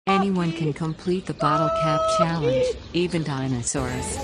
Anyone can complete the bottle cap challenge, even dinosaurs.